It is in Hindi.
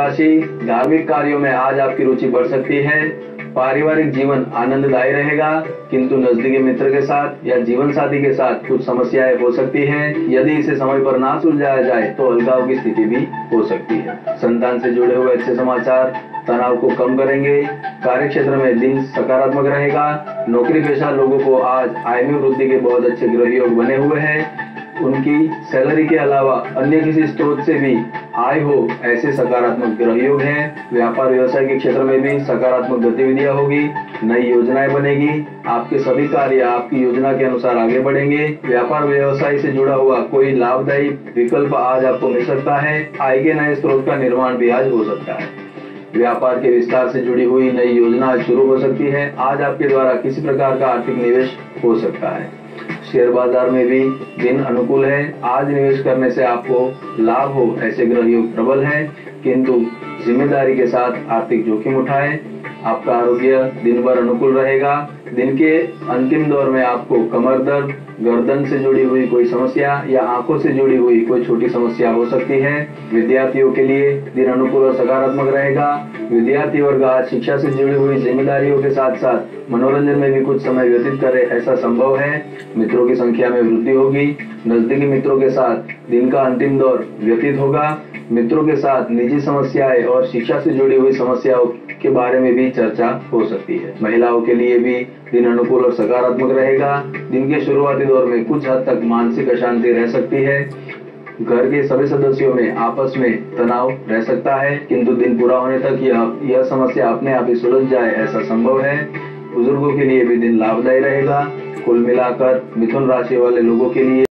राशि, धार्मिक कार्यों में आज आपकी रुचि बढ़ सकती है। पारिवारिक जीवन आनंददायी रहेगा, किंतु नजदीकी मित्र के साथ या जीवन साथी के साथ कुछ समस्याएं हो सकती हैं। यदि इसे समय पर ना सुलझाया जाए तो अलगाव की स्थिति भी हो सकती है। संतान से जुड़े हुए अच्छे समाचार तनाव को कम करेंगे। कार्य क्षेत्र में दिन सकारात्मक रहेगा। नौकरी पेशा लोगों को आज आय में वृद्धि के बहुत अच्छे ग्रह योग बने हुए हैं। उनकी सैलरी के अलावा अन्य किसी स्रोत से भी आय हो, ऐसे सकारात्मक ग्रह योग हैं। व्यापार व्यवसाय के क्षेत्र में भी सकारात्मक गतिविधियां होगी। नई योजनाएं बनेगी। आपके सभी कार्य आपकी योजना के अनुसार आगे बढ़ेंगे। व्यापार व्यवसाय से जुड़ा हुआ कोई लाभदायी विकल्प आज आपको मिल सकता है। आय के नए स्रोत का निर्माण भी आज हो सकता है। व्यापार के विस्तार से जुड़ी हुई नई योजना आज शुरू हो सकती है। आज आपके द्वारा किसी प्रकार का आर्थिक निवेश हो सकता है। शेयर बाजार में भी दिन अनुकूल है। आज निवेश करने से आपको लाभ हो, ऐसे ग्रह योग प्रबल है, किंतु जिम्मेदारी के साथ आर्थिक जोखिम उठाएं। आपका आरोग्य दिन भर अनुकूल रहेगा। दिन के अंतिम दौर में आपको कमर दर्द, गर्दन से जुड़ी हुई कोई समस्या या आंखों से जुड़ी हुई कोई छोटी समस्या हो सकती है। विद्यार्थियों के लिए दिन अनुकूल और सकारात्मक रहेगा। विद्यार्थी वर्ग आज शिक्षा से जुड़ी हुई जिम्मेदारियों के साथ साथ मनोरंजन में भी कुछ समय व्यतीत करे, ऐसा संभव है। मित्रों की संख्या में वृद्धि होगी। नजदीकी मित्रों के साथ दिन का अंतिम दौर व्यतीत होगा। मित्रों के साथ निजी समस्याएं और शिक्षा से जुड़ी हुई समस्याओं के बारे में भी चर्चा हो सकती है। महिलाओं के लिए भी दिन अनुकूल और सकारात्मक रहेगा। दिन के शुरुआती दौर में कुछ हद तक मानसिक अशांति रह सकती है। घर के सभी सदस्यों में आपस में तनाव रह सकता है, किंतु दिन पूरा होने तक यह समस्या अपने आप ही सुलझ जाए, ऐसा संभव है। बुजुर्गों के लिए भी दिन लाभदायी रहेगा। कुल मिलाकर मिथुन राशि वाले लोगों के लिए